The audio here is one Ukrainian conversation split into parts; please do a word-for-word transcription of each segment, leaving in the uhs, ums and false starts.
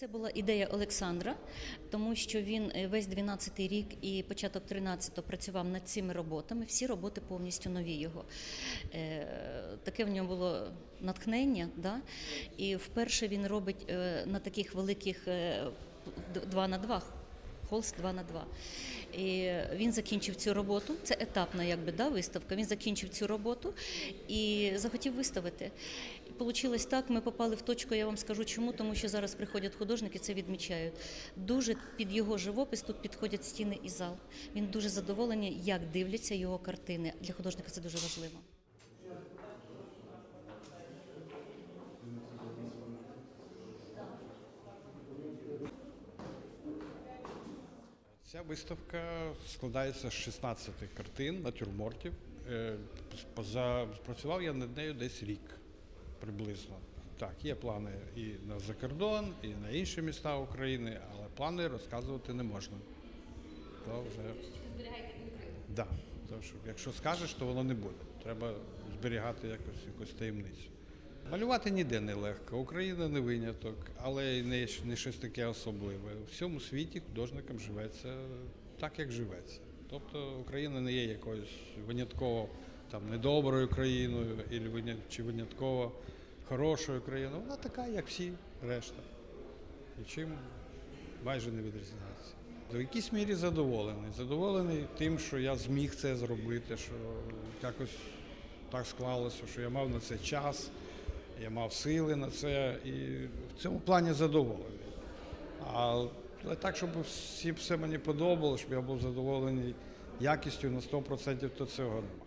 Це була ідея Олександра, тому що він весь дванадцятий рік і початок тринадцятого працював над цими роботами. Всі роботи повністю нові його. Таке в нього було натхнення. Да? І вперше він робить на таких великих два на два. Холст два на два. І він закінчив цю роботу, це етапна якби, да, виставка, він закінчив цю роботу і захотів виставити. І получилось так, ми попали в точку, я вам скажу чому, тому що зараз приходять художники, це відмічають. Дуже під його живопис тут підходять стіни і зал. Він дуже задоволений, як дивляться його картини. Для художника це дуже важливо. Ця виставка складається з шістнадцяти картин, натюрмортів. Працював я над нею десь рік приблизно. Так, є плани і на закордон, і на інші міста України, але плани розказувати не можна. То вже... Зберігайте конкретно? Так, тому що якщо скажеш, то воно не буде. Треба зберігати якось, якусь таємницю. Малювати ніде не легко, Україна не виняток, але й не, не щось таке особливе. У всьому світі художникам живеться так, як живеться. Тобто Україна не є якоюсь винятково там, недоброю країною чи винятково хорошою країною. Вона така, як всі решта. І чим майже не відрізняється. В якійсь мірі задоволений. Задоволений тим, що я зміг це зробити, що якось так склалося, що я мав на це час. Я мав сили на це і в цьому плані задоволений. Але так, щоб всі все мені подобалося, щоб я був задоволений якістю на сто відсотків, то цього немає.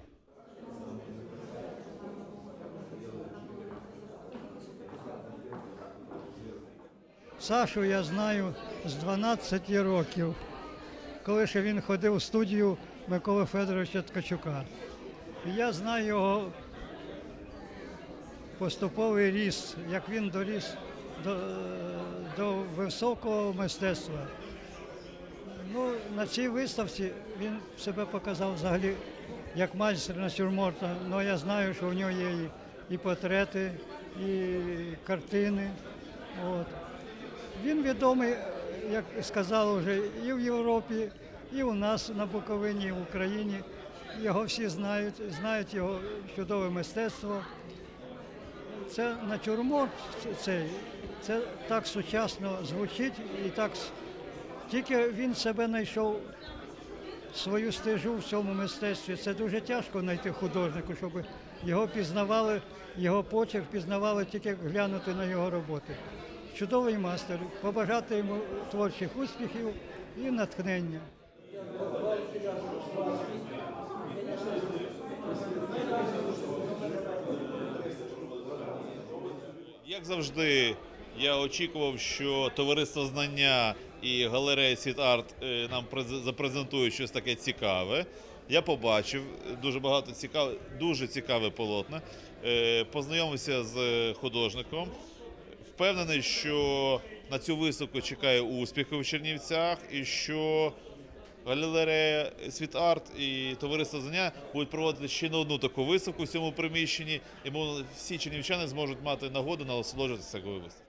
Сашу я знаю з дванадцяти років, коли ще він ходив у студію Миколи Федоровича Ткачука. І я знаю його поступовий ріст, як він доріс до, до високого мистецтва. Ну, на цій виставці він себе показав взагалі як майстер натюрморта. Ну, я знаю, що в нього є і, і портрети, і картини. От. Він відомий, як сказали вже, і в Європі, і у нас на Буковині, і в Україні. Його всі знають, знають його чудове мистецтво. Це натюрморт цей, це так сучасно звучить і так, тільки він себе знайшов свою стежу в цьому мистецтві. Це дуже тяжко знайти художнику, щоб його пізнавали, його почерк пізнавали, тільки глянути на його роботи. Чудовий майстер, побажати йому творчих успіхів і натхнення. Як завжди, я очікував, що товариство знання і галерея «Світ-Арт» нам запрезентують щось таке цікаве. Я побачив дуже багато цікаве, дуже цікаве полотна, познайомився з художником. Впевнений, що на цю виставку чекає успіху в Чернівцях і що галерея «Світ-Арт» і товариство знання будуть проводити ще не одну таку виставку в цьому приміщенні, і всі чернівчани зможуть мати нагоду насолоджуватися такою виставкою.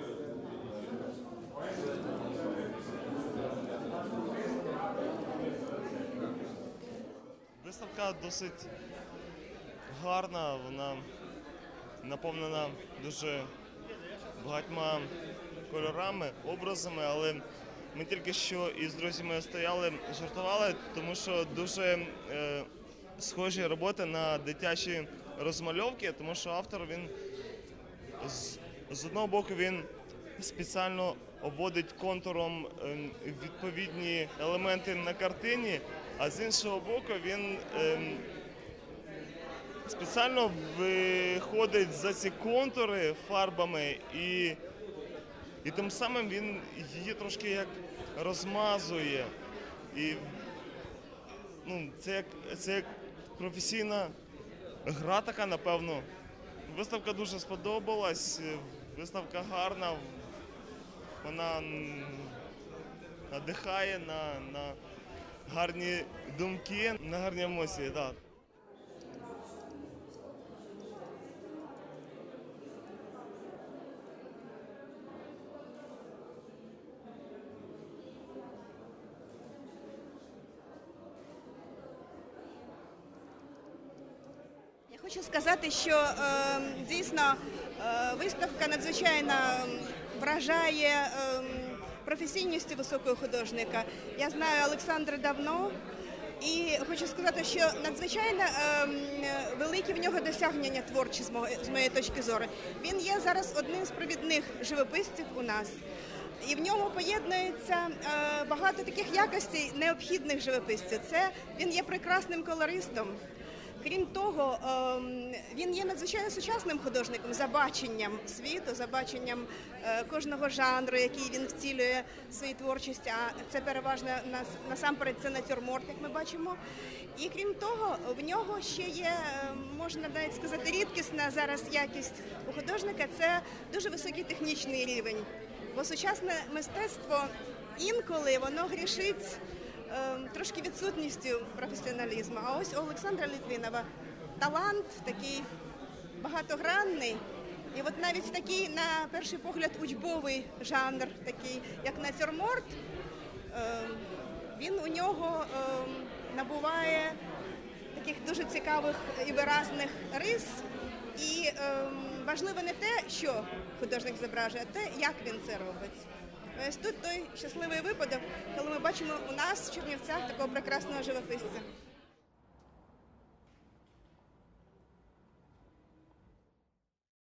Виставка досить гарна, вона наповнена дуже багатьма кольорами, образами, але ми тільки що із друзями стояли, жартували, тому що дуже е, схожі роботи на дитячі розмальовки, тому що автор, він з, з одного боку, він спеціально обводить контуром е, відповідні елементи на картині, а з іншого боку, він е, спеціально виходить за ці контури фарбами і І тим самим він її трошки як розмазує. І ну, це як, це як професійна гра така, напевно. Виставка дуже сподобалась, виставка гарна, вона надихає на, на гарні думки, на гарні емоції. Да. Хочу сказати, що е, дійсно е, виставка надзвичайно вражає е, професійністю високого художника. Я знаю Олександра давно і хочу сказати, що надзвичайно е, великі в нього досягнення творчі з, мого, з моєї точки зору. Він є зараз одним з провідних живописців у нас. І в ньому поєднується е, багато таких якостей необхідних живописців. Це він є прекрасним колористом. Крім того, він є надзвичайно сучасним художником за баченням світу, за баченням кожного жанру, який він втілює в своїй творчості. А це переважно насамперед це натюрморт, як ми бачимо. І крім того, в нього ще є, можна навіть сказати, рідкісна зараз якість у художника – це дуже високий технічний рівень. Бо сучасне мистецтво інколи воно грішить трошки відсутністю професіоналізму. А ось у Олександра Літвінова талант такий багатогранний. І от навіть такий, на перший погляд, учбовий жанр, такий як натюрморт, він у нього набуває таких дуже цікавих і виразних рис. І важливо не те, що художник зображує, а те, як він це робить. Ось тут той щасливий випадок, коли ми бачимо у нас в Чернівцях такого прекрасного живописця.